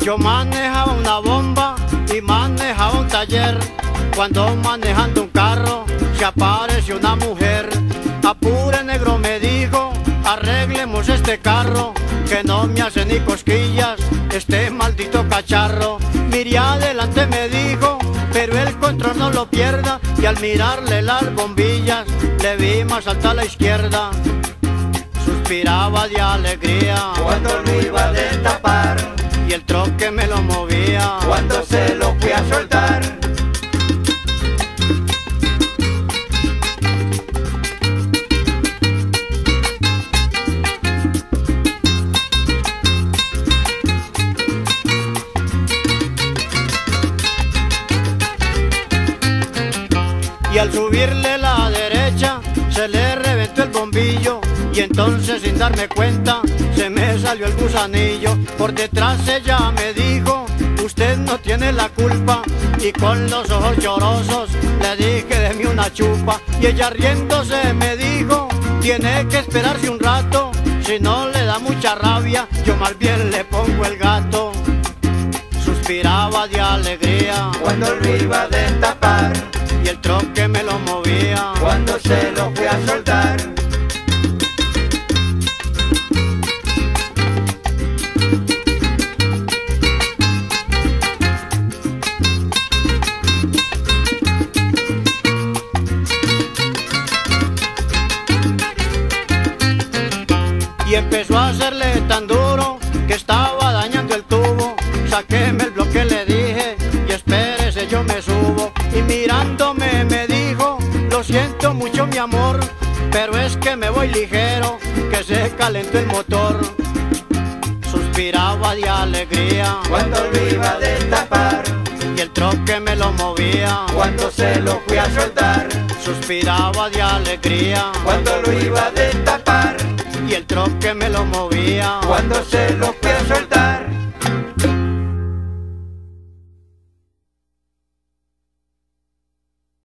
Yo manejaba una bomba y manejaba un taller. Cuando manejando un carro se apareció una mujer. Apure negro, me dijo, arreglemos este carro, que no me hace ni cosquillas este maldito cacharro. Miré adelante, me dijo, pero el control no lo pierda. Y al mirarle las bombillas le vi más alta a la izquierda. Suspiraba de alegría cuando lo iba a destapar, y el troque me lo movía cuando se lo fui a soltar. Y al subirle la derecha se le reventó el bombillo, y entonces sin darme cuenta se me salió el gusanillo. Por detrás ella me dijo, usted no tiene la culpa, y con los ojos llorosos le dije, deme una chupa. Y ella riéndose me dijo, tiene que esperarse un rato, si no le da mucha rabia yo más bien le pongo el gato. Suspiraba de alegría cuando lo iba a destapar, y el troque me lo movía cuando se lo fui a soltar. Y empezó a hacerle tan duro que estaba dañando el tubo. Saquéme el bloque, le dije, y espérese, yo me subo. Y mirándome me dijo, lo siento mucho mi amor, pero es que me voy ligero, que se calentó el motor. Suspiraba de alegría cuando lo iba a destapar, y el troque me lo movía cuando se lo fui a soltar. Suspiraba de alegría cuando lo iba a destapar, y el troque me lo movía cuando se lo fui a soltar.